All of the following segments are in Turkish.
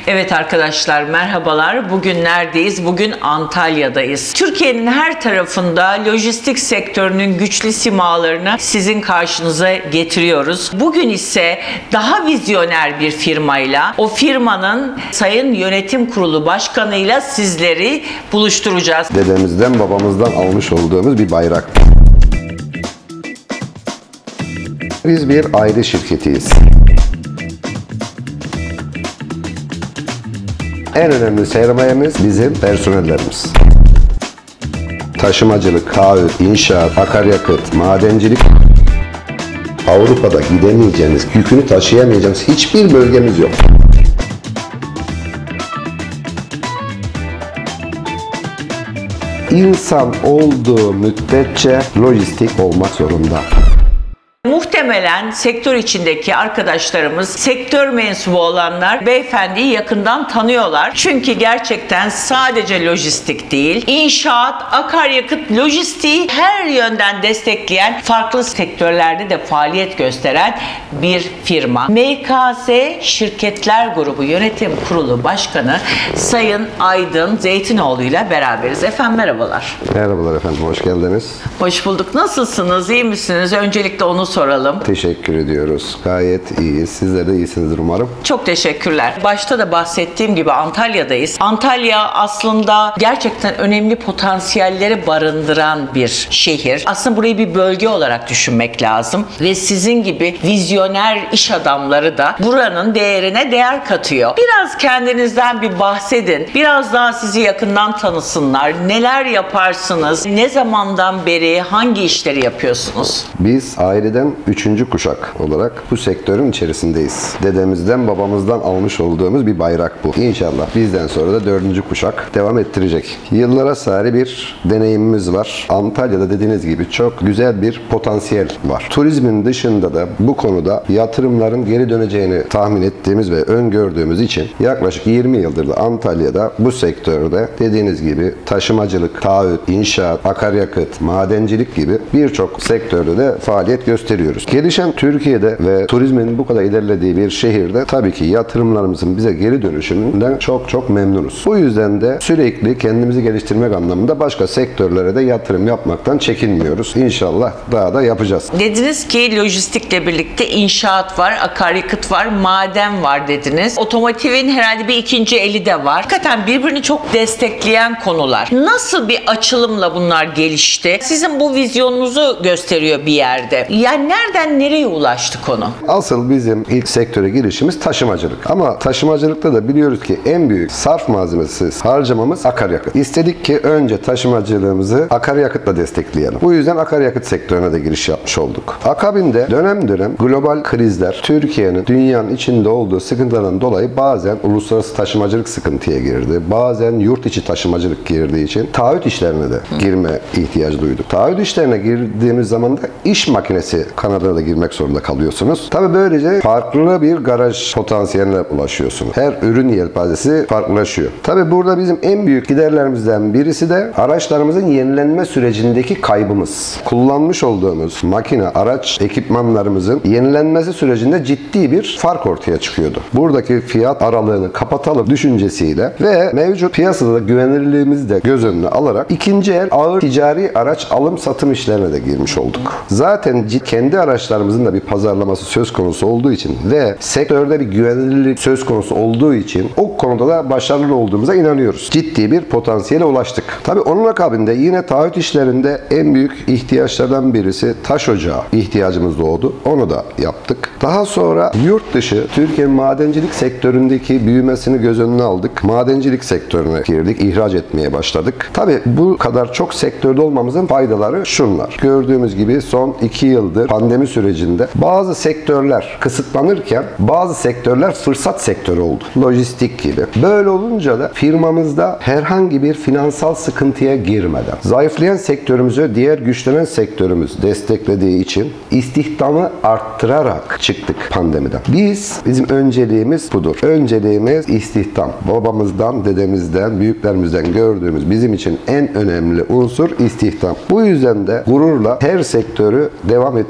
Evet arkadaşlar, merhabalar. Bugün neredeyiz? Bugün Antalya'dayız. Türkiye'nin her tarafında lojistik sektörünün güçlü simalarını sizin karşınıza getiriyoruz. Bugün ise daha vizyoner bir firmayla, o firmanın Sayın Yönetim Kurulu Başkanı'yla sizleri buluşturacağız. Dedemizden, babamızdan almış olduğumuz bir bayrak. Biz bir aile şirketiyiz. En önemli sermayemiz bizim personellerimiz. Taşımacılık, taahhüt, inşaat, akaryakıt, madencilik. Avrupa'da gidemeyeceğiniz, yükünü taşıyamayacağınız hiçbir bölgemiz yok. İnsan olduğu müddetçe lojistik olmak zorunda. Muhtemelen sektör içindeki arkadaşlarımız, sektör mensubu olanlar beyefendiyi yakından tanıyorlar. Çünkü gerçekten sadece lojistik değil, inşaat, akaryakıt, lojistiği her yönden destekleyen, farklı sektörlerde de faaliyet gösteren bir firma. MKZ Şirketler Grubu Yönetim Kurulu Başkanı Sayın Aydın Zeytinoğlu ile beraberiz. Efendim merhabalar. Merhabalar efendim, hoş geldiniz. Hoş bulduk. Nasılsınız? İyi misiniz? Öncelikle onu soralım. Teşekkür ediyoruz. Gayet iyiyiz. Sizler de iyisinizdir umarım. Çok teşekkürler. Başta da bahsettiğim gibi Antalya'dayız. Antalya aslında gerçekten önemli potansiyelleri barındıran bir şehir. Aslında burayı bir bölge olarak düşünmek lazım. Ve sizin gibi vizyoner iş adamları da buranın değerine değer katıyor. Biraz kendinizden bir bahsedin. Biraz daha sizi yakından tanısınlar. Neler yaparsınız? Ne zamandan beri hangi işleri yapıyorsunuz? Biz aileden 3. kuşak olarak bu sektörün içerisindeyiz. Dedemizden, babamızdan almış olduğumuz bir bayrak bu. İnşallah bizden sonra da 4. kuşak devam ettirecek. Yıllara sari bir deneyimimiz var. Antalya'da dediğiniz gibi çok güzel bir potansiyel var. Turizmin dışında da bu konuda yatırımların geri döneceğini tahmin ettiğimiz ve öngördüğümüz için yaklaşık 20 yıldır da Antalya'da bu sektörde dediğiniz gibi taşımacılık, taahhüt, inşaat, akaryakıt, madencilik gibi birçok sektörde de faaliyet gösteriyoruz. Gelişen Türkiye'de ve turizmin bu kadar ilerlediği bir şehirde tabii ki yatırımlarımızın bize geri dönüşümünden çok memnunuz. Bu yüzden de sürekli kendimizi geliştirmek anlamında başka sektörlere de yatırım yapmaktan çekinmiyoruz. İnşallah daha da yapacağız. Dediniz ki lojistikle birlikte inşaat var, akaryakıt var, maden var dediniz. Otomotivin herhalde bir ikinci eli de var. Hakikaten birbirini çok destekleyen konular. Nasıl bir açılımla bunlar gelişti? Sizin bu vizyonunuzu gösteriyor bir yerde. Yani nereden nereye ulaştı konu? Asıl bizim ilk sektöre girişimiz taşımacılık. Ama taşımacılıkta da biliyoruz ki en büyük sarf malzemesi harcamamız akaryakıt. İstedik ki önce taşımacılığımızı akaryakıtla destekleyelim. Bu yüzden akaryakıt sektörüne de giriş yapmış olduk. Akabinde dönem dönem global krizler, Türkiye'nin, dünyanın içinde olduğu sıkıntılardan dolayı bazen uluslararası taşımacılık sıkıntıya girdi. Bazen yurt içi taşımacılık girdiği için taahhüt işlerine de girme ihtiyacı duyduk. Taahhüt işlerine girdiğimiz zaman da iş makinesi kanadına da girmek zorunda kalıyorsunuz. Tabi böylece farklı bir garaj potansiyeline ulaşıyorsunuz. Her ürün yelpazesi farklılaşıyor. Tabi burada bizim en büyük giderlerimizden birisi de araçlarımızın yenilenme sürecindeki kaybımız. Kullanmış olduğumuz makine, araç, ekipmanlarımızın yenilenmesi sürecinde ciddi bir fark ortaya çıkıyordu. Buradaki fiyat aralığını kapatalım düşüncesiyle ve mevcut piyasada da güvenilirliğimizi de göz önüne alarak ikinci el ağır ticari araç alım satım işlerine de girmiş olduk. Zaten kendi araçlarımızın da bir pazarlaması söz konusu olduğu için ve sektörde bir güvenilirlik söz konusu olduğu için o konuda da başarılı olduğumuza inanıyoruz. Ciddi bir potansiyele ulaştık. Tabii onun akabinde yine taahhüt işlerinde en büyük ihtiyaçlardan birisi taş ocağı ihtiyacımız doğdu. Onu da yaptık. Daha sonra yurt dışı Türkiye'nin madencilik sektöründeki büyümesini göz önüne aldık. Madencilik sektörüne girdik. İhraç etmeye başladık. Tabii bu kadar çok sektörde olmamızın faydaları şunlar. Gördüğümüz gibi son 2 yıldır pandemi sürecinde bazı sektörler kısıtlanırken bazı sektörler fırsat sektörü oldu. Lojistik gibi. Böyle olunca da firmamızda herhangi bir finansal sıkıntıya girmeden zayıflayan sektörümüzü diğer güçlenen sektörümüz desteklediği için istihdamı arttırarak çıktık pandemiden. Bizim önceliğimiz budur. Önceliğimiz istihdam. Babamızdan, dedemizden, büyüklerimizden gördüğümüz bizim için en önemli unsur istihdam. Bu yüzden de gururla her sektörü devam ettiriyoruz.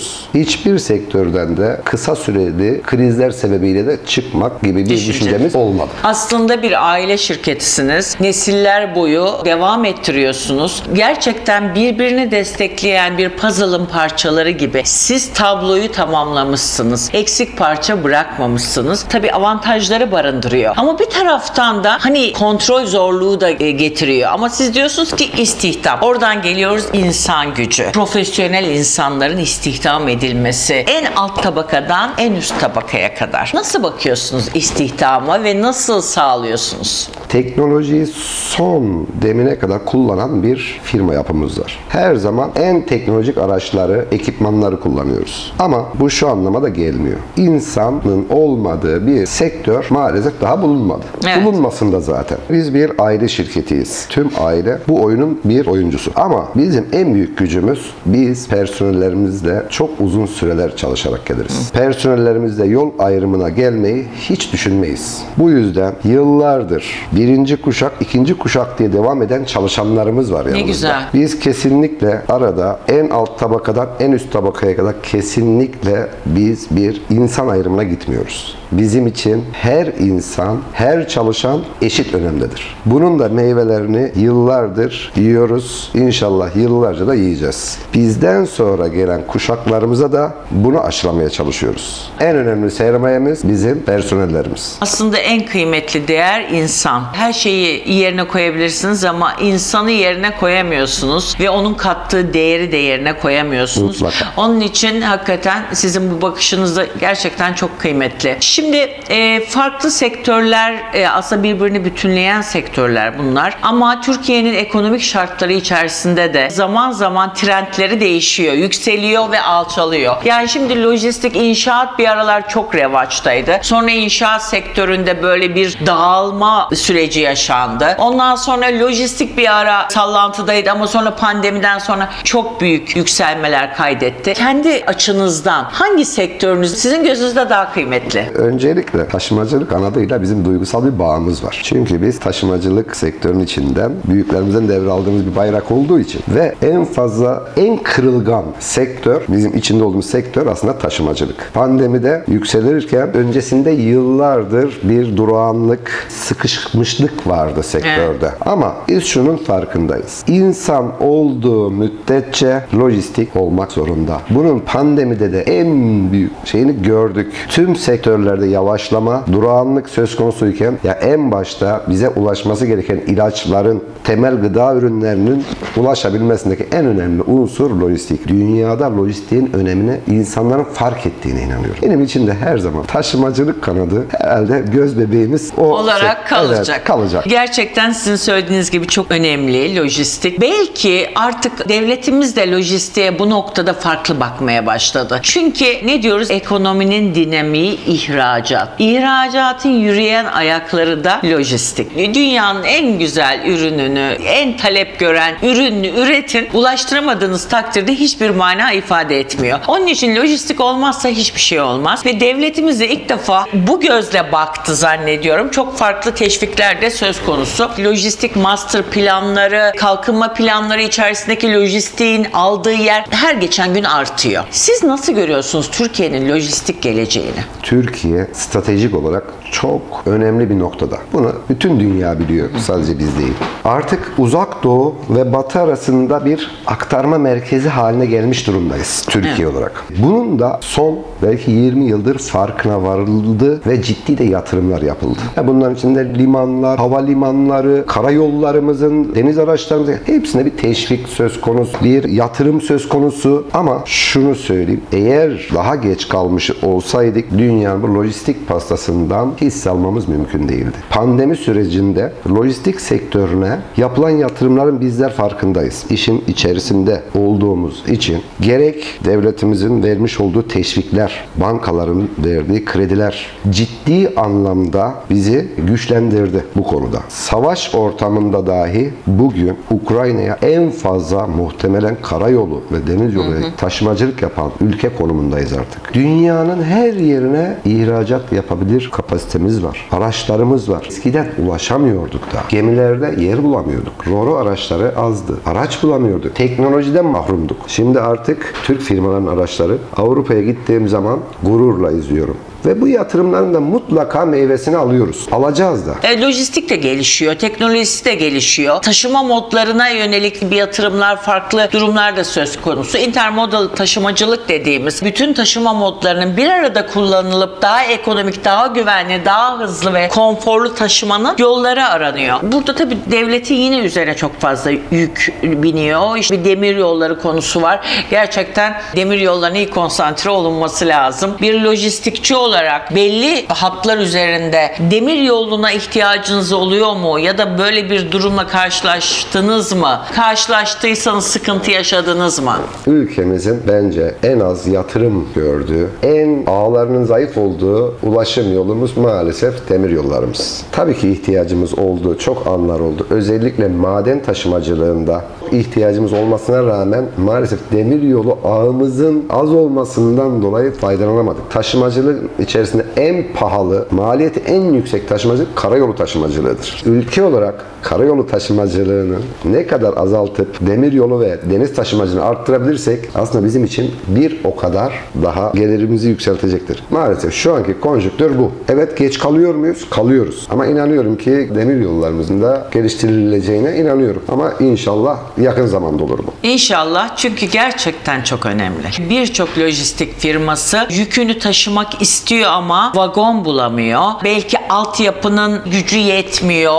çıkıyoruz. Hiçbir sektörden de kısa süreli krizler sebebiyle de çıkmak gibi bir düşüncemiz olmadı. Aslında bir aile şirketisiniz. Nesiller boyu devam ettiriyorsunuz. Gerçekten birbirini destekleyen bir puzzle'ın parçaları gibi. Siz tabloyu tamamlamışsınız. Eksik parça bırakmamışsınız. Tabii avantajları barındırıyor. Ama bir taraftan da hani kontrol zorluğu da getiriyor. Ama siz diyorsunuz ki istihdam. Oradan geliyoruz, insan gücü. Profesyonel insanların istihdam edilmesi. En alt tabakadan en üst tabakaya kadar. Nasıl bakıyorsunuz istihdama ve nasıl sağlıyorsunuz? Teknolojiyi son demine kadar kullanan bir firma yapımız var. Her zaman en teknolojik araçları, ekipmanları kullanıyoruz. Ama bu şu anlama da gelmiyor. İnsanın olmadığı bir sektör maalesef daha bulunmadı. Evet. Bulunmasın da zaten. Biz bir aile şirketiyiz. Tüm aile bu oyunun bir oyuncusu. Ama bizim en büyük gücümüz, biz personellerimizle çok uzun süreler çalışarak geliriz. Personellerimizle yol ayrımına gelmeyi hiç düşünmeyiz. Bu yüzden yıllardır birinci kuşak, ikinci kuşak diye devam eden çalışanlarımız var yanımızda. Ne güzel. Biz kesinlikle arada en alt tabakadan en üst tabakaya kadar kesinlikle biz bir insan ayrımına gitmiyoruz. Bizim için her insan, her çalışan eşit önemlidir. Bunun da meyvelerini yıllardır yiyoruz. İnşallah yıllarca da yiyeceğiz. Bizden sonra gelen kuşaklarımıza da bunu aşılamaya çalışıyoruz. En önemli sermayemiz bizim personellerimiz. Aslında en kıymetli değer insan. Her şeyi yerine koyabilirsiniz ama insanı yerine koyamıyorsunuz ve onun kattığı değeri de yerine koyamıyorsunuz. Mutlaka. Onun için hakikaten sizin bu bakışınız da gerçekten çok kıymetli. Şimdi farklı sektörler aslında birbirini bütünleyen sektörler bunlar. Ama Türkiye'nin ekonomik şartları içerisinde de zaman zaman trendleri değişiyor, yükseliyor ve alçalıyor. Yani şimdi lojistik, inşaat bir aralar çok revaçtaydı. Sonra inşaat sektöründe böyle bir dağılma süreci yaşandı. Ondan sonra lojistik bir ara sallantıdaydı ama sonra pandemiden sonra çok büyük yükselmeler kaydetti. Kendi açınızdan hangi sektörünüz sizin gözünüzde daha kıymetli? Öncelikle taşımacılık anadıyla bizim duygusal bir bağımız var. Çünkü biz taşımacılık sektörünün içinden büyüklerimizden devraldığımız bir bayrak olduğu için ve en fazla, en kırılgan sektör, bizim içinde olduğumuz sektör aslında taşımacılık. Pandemide yükselirken öncesinde yıllardır bir durağanlık, sıkışmışlık vardı sektörde. Evet. Ama biz şunun farkındayız. İnsan olduğu müddetçe lojistik olmak zorunda. Bunun pandemide de en büyük şeyini gördük. Tüm sektörlerde yavaşlama, durağanlık söz konusuyken ya en başta bize ulaşması gereken ilaçların, temel gıda ürünlerinin ulaşabilmesindeki en önemli unsur lojistik. Dünyada lojistiğin önemini insanların fark ettiğine inanıyorum. Benim için de her zaman taşımacılık kanadı herhalde göz bebeğimiz o olarak kalacak. Evet, kalacak. Gerçekten sizin söylediğiniz gibi çok önemli lojistik. Belki artık devletimiz de lojistiğe bu noktada farklı bakmaya başladı. Çünkü ne diyoruz? Ekonominin dinamiği ihracat. İhracatın yürüyen ayakları da lojistik. Dünyanın en güzel ürününü, en talep gören ürünü üretin. Ulaştıramadığınız takdirde hiçbir mana ifade etmiyor. Onun için lojistik olmazsa hiçbir şey olmaz. Ve devletimiz de ilk defa bu gözle baktı zannediyorum. Çok farklı teşvikler de söz konusu. Lojistik master planları, kalkınma planları içerisindeki lojistiğin aldığı yer her geçen gün artıyor. Siz nasıl görüyorsunuz Türkiye'nin lojistik geleceğini? Türkiye stratejik olarak çok önemli bir noktada. Bunu bütün dünya biliyor. Sadece biz değil. Artık uzak doğu ve batı arasında bir aktarma merkezi haline gelmiş durumdayız Türkiye olarak. Bunun da son belki 20 yıldır farkına varıldı ve ciddi de yatırımlar yapıldı. Bunların içinde limanlar, havalimanları, karayollarımızın, deniz araçlarımızın hepsine bir teşvik söz konusu, bir yatırım söz konusu. Ama şunu söyleyeyim, eğer daha geç kalmış olsaydık dünyanın bu lojistik pastasından hisse almamız mümkün değildi. Pandemi sürecinde lojistik sektörüne yapılan yatırımların bizler farkındayız. İşin içerisinde olduğumuz için gerek devletimizin vermiş olduğu teşvikler, bankaların verdiği krediler ciddi anlamda bizi güçlendirdi bu konuda. Savaş ortamında dahi bugün Ukrayna'ya en fazla muhtemelen karayolu ve deniz yolu taşımacılık yapan ülke konumundayız artık. Dünyanın her yerine ihracat yapabilir kapasite kapasitemiz var. Araçlarımız var. Eskiden ulaşamıyorduk da. Gemilerde yer bulamıyorduk. Ro-ro araçları azdı. Araç bulamıyorduk. Teknolojiden mahrumduk. Şimdi artık Türk firmaların araçları Avrupa'ya gittiğim zaman gururla izliyorum. Ve bu yatırımların da mutlaka meyvesini alıyoruz. Alacağız da. Lojistik de gelişiyor, teknolojisi de gelişiyor. Taşıma modlarına yönelik bir yatırımlar, farklı durumlar da söz konusu. Intermodal taşımacılık dediğimiz bütün taşıma modlarının bir arada kullanılıp daha ekonomik, daha güvenli, daha hızlı ve konforlu taşımanın yolları aranıyor. Burada tabii devletin yine üzerine çok fazla yük biniyor. İşte bir demir yolları konusu var. Gerçekten demir yollarına iyi konsantre olunması lazım. Bir lojistikçi olarak belli hatlar üzerinde demir yoluna ihtiyacınız oluyor mu? Ya da böyle bir durumla karşılaştınız mı? Karşılaştıysanız sıkıntı yaşadınız mı? Ülkemizin bence en az yatırım gördüğü, en ağlarının zayıf olduğu ulaşım yolumuz maalesef demir yollarımız. Tabii ki ihtiyacımız oldu, çok anlar oldu. Özellikle maden taşımacılığında ihtiyacımız olmasına rağmen maalesef demir yolu ağımızın az olmasından dolayı faydalanamadık. Taşımacılık içerisinde en pahalı, maliyeti en yüksek taşımacılık karayolu taşımacılığıdır. Ülke olarak karayolu taşımacılığını ne kadar azaltıp demiryolu ve deniz taşımacılığını arttırabilirsek aslında bizim için bir o kadar daha gelirimizi yükseltecektir. Maalesef şu anki konjonktür bu. Evet, geç kalıyor muyuz? Kalıyoruz. Ama inanıyorum ki demiryollarımızın da geliştirileceğine inanıyorum. Ama inşallah yakın zamanda olur bu. İnşallah, çünkü gerçekten çok önemli. Birçok lojistik firması yükünü taşımak istiyor ama vagon bulamıyor. Belki altyapının gücü yetmiyor.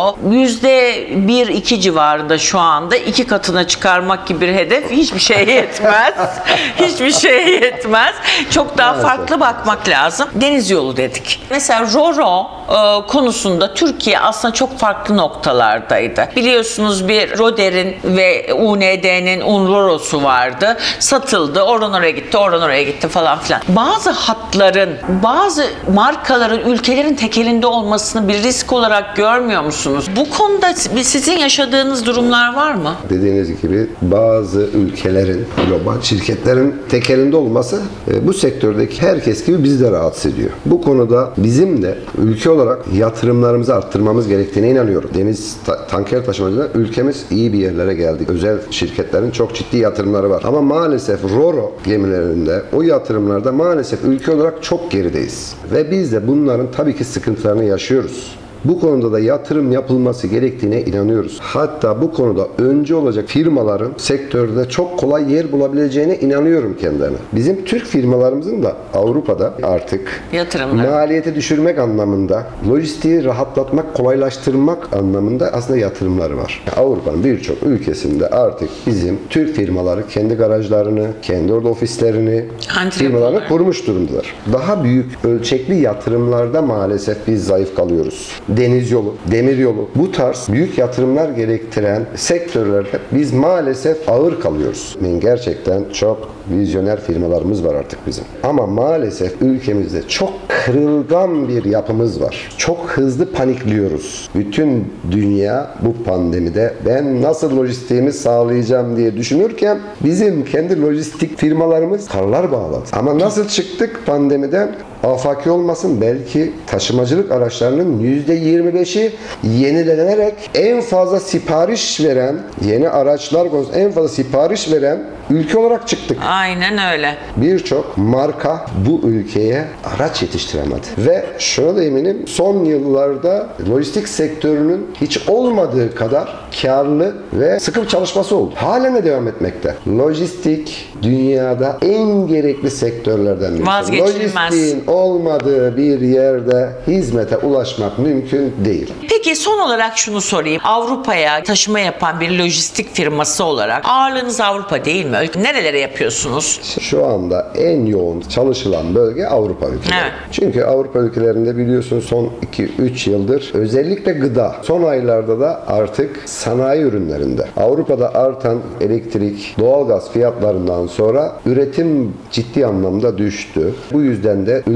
%1-2 civarında şu anda 2 katına çıkarmak gibi bir hedef hiçbir şeye yetmez. Hiçbir şeye yetmez. Çok daha farklı bakmak lazım. Deniz yolu dedik. Mesela Ro-ro konusunda Türkiye aslında çok farklı noktalardaydı. Biliyorsunuz bir Roder'in ve UND'nin Ro-ro'su vardı. Satıldı. Oradan oraya gitti, oradan oraya gitti falan filan. Bazı hatların, bazı markaların, ülkelerin tekelinde olmasını bir risk olarak görmüyor musunuz? Bu konuda sizin yaşadığınız durumlar var mı? Dediğiniz gibi bazı ülkelerin, global şirketlerin tekelinde olması bu sektördeki herkes gibi bizi de rahatsız ediyor. Bu konuda bizim de ülke olarak yatırımlarımızı arttırmamız gerektiğine inanıyorum. Deniz tanker taşımacılığında ülkemiz iyi bir yerlere geldi. Özel şirketlerin çok ciddi yatırımları var. Ama maalesef Ro-ro gemilerinde o yatırımlarda maalesef ülke olarak çok gerideyiz. Ve biz de bunların tabii ki sıkıntılarını yaşıyoruz. Bu konuda da yatırım yapılması gerektiğine inanıyoruz. Hatta bu konuda öncü olacak firmaların sektörde çok kolay yer bulabileceğine inanıyorum kendilerine. Bizim Türk firmalarımızın da Avrupa'da artık maliyeti düşürmek anlamında, lojistiği rahatlatmak, kolaylaştırmak anlamında aslında yatırımları var. Avrupa'nın birçok ülkesinde artık bizim Türk firmaları kendi garajlarını, kendi orada ofislerini, firmalarını kurmuş durumdalar. Daha büyük ölçekli yatırımlarda maalesef biz zayıf kalıyoruz. Deniz yolu, demir yolu, bu tarz büyük yatırımlar gerektiren sektörlerde biz maalesef ağır kalıyoruz. Gerçekten çok vizyoner firmalarımız var artık bizim. Ama maalesef ülkemizde çok kırılgan bir yapımız var. Çok hızlı panikliyoruz. Bütün dünya bu pandemide ben nasıl lojistiğimi sağlayacağım diye düşünürken bizim kendi lojistik firmalarımız karlar bağladı. Ama nasıl çıktık pandemiden? Afaki olmasın, belki taşımacılık araçlarının %25'i yenilenerek en fazla sipariş veren, yeni araçlar konusunda en fazla sipariş veren ülke olarak çıktık. Aynen öyle. Birçok marka bu ülkeye araç yetiştiremedi. Ve şuna da eminim, son yıllarda lojistik sektörünün hiç olmadığı kadar karlı ve sıkı bir çalışması oldu. Halen de devam etmekte. Lojistik dünyada en gerekli sektörlerden biri. Vazgeçilmez. Lojistiğin olmadığı bir yerde hizmete ulaşmak mümkün değil. Peki son olarak şunu sorayım. Avrupa'ya taşıma yapan bir lojistik firması olarak ağırlığınız Avrupa değil mi? Nerelere yapıyorsunuz? Şu anda en yoğun çalışılan bölge Avrupa ülkeleri. Evet. Çünkü Avrupa ülkelerinde biliyorsunuz son 2-3 yıldır özellikle gıda, son aylarda da artık sanayi ürünlerinde Avrupa'da artan elektrik, doğalgaz fiyatlarından sonra üretim ciddi anlamda düştü. Bu yüzden de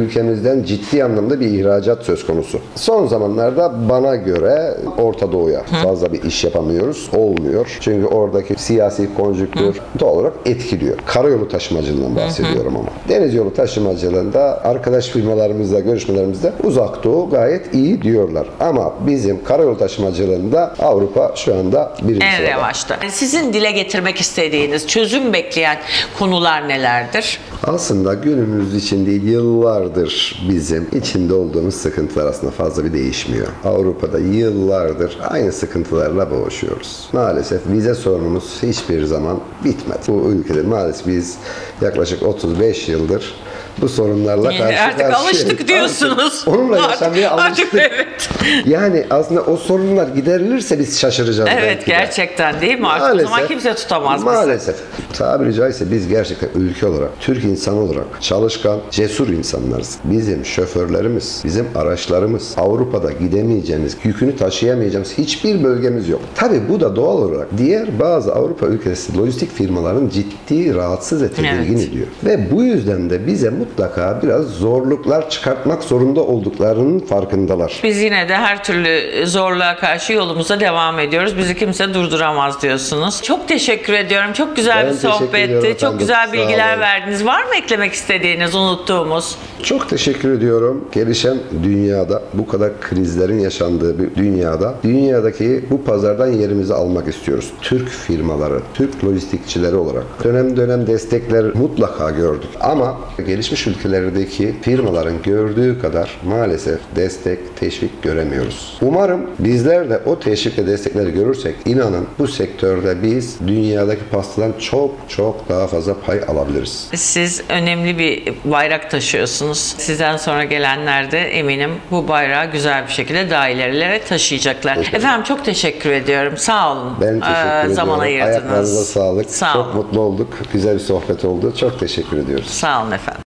ülkemizden ciddi anlamda bir ihracat söz konusu. Son zamanlarda bana göre Orta Doğu'ya fazla bir iş yapamıyoruz. Olmuyor. Çünkü oradaki siyasi konjüktür doğal olarak etkiliyor. Karayolu taşımacılığından bahsediyorum ama. Deniz yolu taşımacılığında arkadaş firmalarımızla, görüşmelerimizde Uzak Doğu gayet iyi diyorlar. Ama bizim karayolu taşımacılığında Avrupa şu anda birinci En sırada. revaçta. Sizin dile getirmek istediğiniz, çözüm bekleyen konular nelerdir? Aslında günümüz için değil, yıllardır bizim içinde olduğumuz sıkıntılar aslında fazla bir değişmiyor. Avrupa'da yıllardır aynı sıkıntılarla boğuşuyoruz. Maalesef vize sorunumuz hiçbir zaman bitmedi. Bu ülkede maalesef biz yaklaşık 35 yıldır bu sorunlarla karşı Artık karşıyayız. alıştık diyorsunuz. Onunla yaşamaya alıştık. Evet. Yani aslında o sorunlar giderilirse biz şaşıracağız. Evet, belki de. gerçekten değil mi? Artık o zaman kimse tutamaz bizi. Maalesef. Tabiri caizse biz gerçekten ülke olarak, Türk insanı olarak çalışkan, cesur insanlarız. Bizim şoförlerimiz, bizim araçlarımız, Avrupa'da gidemeyeceğimiz, yükünü taşıyamayacağımız hiçbir bölgemiz yok. Tabii bu da doğal olarak diğer bazı Avrupa ülkesi lojistik firmaların ciddi rahatsız ve tedirgin ediyor. Ve bu yüzden de bize mutlaka biraz zorluklar çıkartmak zorunda olduklarının farkındalar. Biz yine de her türlü zorluğa karşı yolumuza devam ediyoruz. Bizi kimse durduramaz diyorsunuz. Çok teşekkür ediyorum. Çok güzel Ben bir teşekkür ediyorum sohbetti. efendim. Çok güzel Sağ bilgiler olun. verdiniz. Var mı eklemek istediğiniz, unuttuğumuz? Çok teşekkür ediyorum. Gelişen dünyada, bu kadar krizlerin yaşandığı bir dünyadaki bu pazardan yerimizi almak istiyoruz. Türk firmaları, Türk lojistikçileri olarak dönem dönem destekler mutlaka gördük. Ama gelişmiş ülkelerdeki firmaların gördüğü kadar maalesef destek, teşvik göremiyoruz. Umarım bizler de o teşvik ve destekleri görürsek, inanın bu sektörde biz dünyadaki pastadan çok çok daha fazla pay alabiliriz. Siz önemli bir bayrak taşıyorsunuz. Sizden sonra gelenler de eminim bu bayrağı güzel bir şekilde daha ilerilere taşıyacaklar. Efendim çok teşekkür ediyorum. Sağ olun. Ben teşekkür ediyorum. Zaman ayırdınız. Ayaklarınıza sağlık. Sağ Çok olun. mutlu olduk. Güzel bir sohbet oldu. Çok teşekkür ediyoruz. Sağ olun efendim.